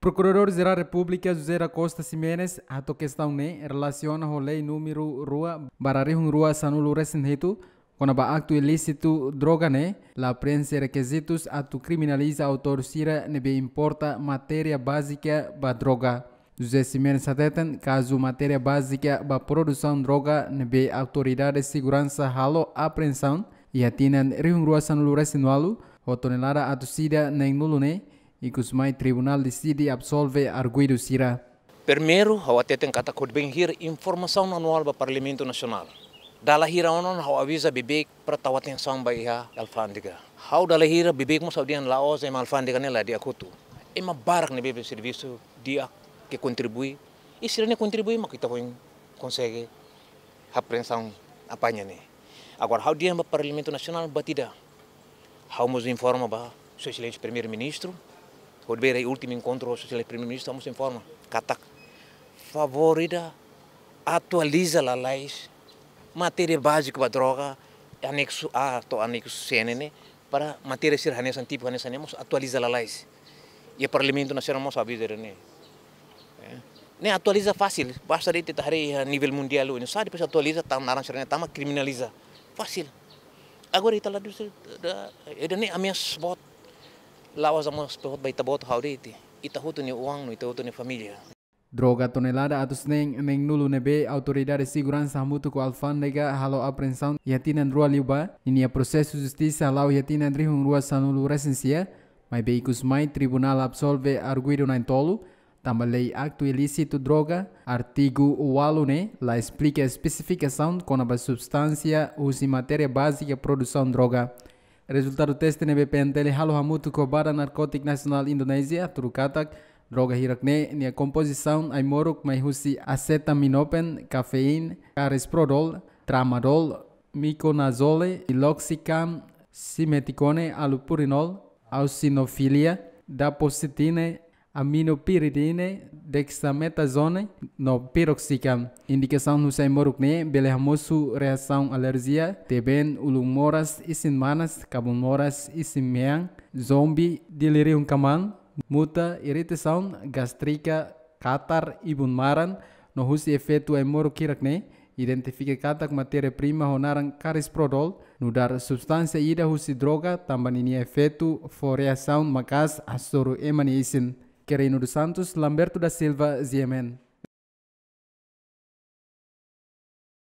Procurador-Geral da República José da Costa Ximenes ato questão ne relaciona com lei número rua bararihung rua sanulo resinhetu quando ba acto ilícito droga ne la prensa requisitos ato criminaliza autor sira nebe importa matéria básica ba droga. José Ximenes ateten caso matéria básica ba produção droga nebe autoridade de segurança halo apreensão e atinan rihung rua sanulo resinualu o tonelada ato sida nem nulo ne e que o tribunal decide absolve arguido sira. Primeiro, ao até tem que bem hir informação anual do Parlamento Nacional. Dala hira onon ao avisa bebek para tahu atenção ba iha alfândega. How dala hira bebek mo saudian laos em alfândega nela dia kutu. Ema barak ne bebe serviço dia que contribui. E se ele contribui, mas kita pun consegue apreensão apanha ne. Agora how dia ba Parlamento Nacional batida. How nos informa ba seu excelente primeiro-ministro. O último encontro social do primeiro-ministro estamos em forma katak favorita atualiza a lei matéria básica para droga anexo A ou anexo CNN para matéria sirhanesa tipo hanesa nemos atualiza a lei e o Parlamento Nacional não sabe dizer né atualiza fácil basta de ter a nível mundial não sabe depois atualiza tam naran serena tam criminaliza fácil agora está lá do nem a minha spot lawas ang mga spot by tabot hawditi itahuto ni uang no itahuto ni família. Droga tonelada atus neng nulu nebe autoridade de segurança mutu ko alfândega halo apreensão e atinan rua liuba inia processo justiça lau e atinan rihung rua sanulu recensia mai beikus mai tribunal absolve arguido na tolo também lei acto ilícito droga artigo 8 ne la explica a especificação com a substância usi matéria básica produção droga. Resultado teste nebe pentele halo hamutu ko Badan Narkotik Nasional Indonesia turukatak droga hirakne nia composição ai moruk mai husi acetaminophen, cafein, carisoprodol, tramadol, miconazole, iloxicam, simeticone, alupurinol, eosinofilia, dapositina, aminopyridine, dexametasone, no piroxicam. Indicação no sai morukne bele hamosu reação alergia, teben ulung moras isin manas, kabun moras isin meang, zombie, delirium kamang, muta, irritação, gastrica, catar, ibunmaran, no husi efeito ai morukirakne, identifica katak matéria-prima honaran carisoprodol, no dar substância ida husi droga, também ini efeito for reação makas asoro emani isin. Querino dos Santos, Lamberto da Silva, Ziemen.